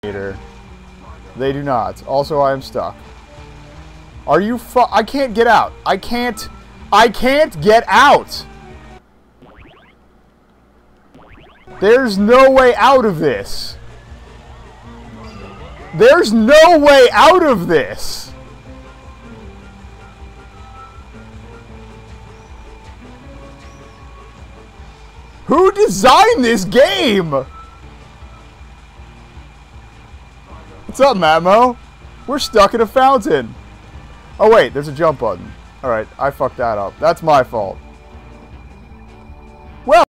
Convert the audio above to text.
They do not. Also, I am stuck. Are you I can't get out. I can't get out! There's no way out of this. There's no way out of this! Who designed this game? What's up, Matmo? We're stuck in a fountain. Oh wait, there's a jump button. Alright, I fucked that up. That's my fault.